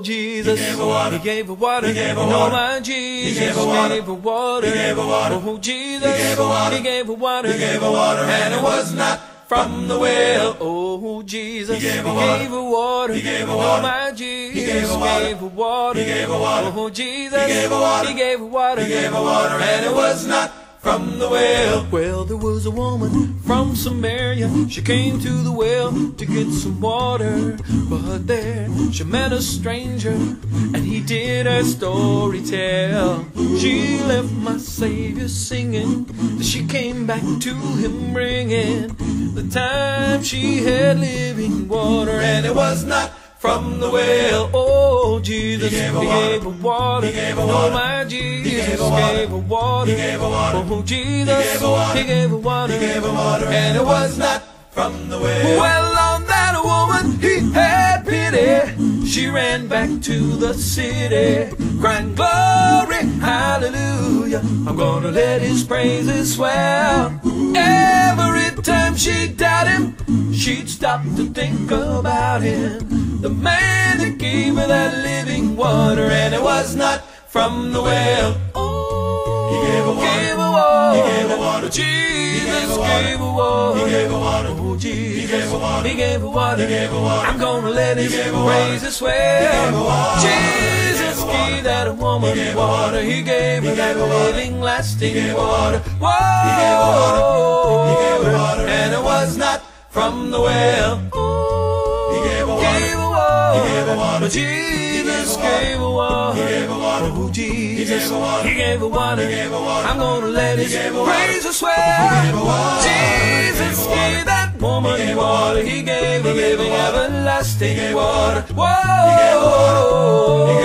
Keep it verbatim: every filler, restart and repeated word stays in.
Jesus, He gave her water. He gave her water. He gave her No, water. my Jesus, He gave her water. gave her water. He gave her water. Oh, Jesus, He gave her water. He gave her water. He gave her water, and it was not from the well. Oh, Jesus, He gave her He water. gave her water. He gave her Oh, water. my Jesus, He gave her water. gave her water. He gave her water. Oh, Jesus, He gave her water. He gave her water. He gave her water, and it was not from the well. Well, there was a woman from Samaria. She came to the well to get some water. But there she met a stranger, and he did her story tell. She left my Savior singing, she came back to him bringing the time she had living water, and it was not from the well. Oh, Jesus, He He gave her gave her water. He gave her Oh, water. my He Jesus, gave her water. gave her water. He gave her water. Oh, Jesus, He gave her water. He gave her water. He gave her water, and it was not from the well. Well, on that woman He had pity. She ran back to the city, crying, glory, hallelujah. I'm gonna let His praises swell. Every time she doubted Him, she'd stop to think about Him, the man that gave her that living water, and it was not from the well. Oh, He gave her water. gave her water. He gave her water. Jesus He gave her water. gave her water. He gave her water. Oh, Jesus, He gave her water. He gave her water. He gave her water. I'm gonna let His He gave her water. praises swell. He gave her water. Jesus He gave her water. gave that woman He gave her water. water. He gave her He that gave her water. living, lasting He gave her water. water. Whoa, He gave her water. He gave her water, and it was not from the well. He gave her water. Gave her water. He gave her water. But Jesus He gave her water. gave her water. He gave her water. Oh, Jesus, gave her water. He gave her water. He gave her water. I'm gonna let His He gave her water. praises swell. He gave her water. Jesus He gave her water. gave that woman He gave her water. water. He gave her He gave her living, water. everlasting He gave her water. water. Whoa. He gave her water. He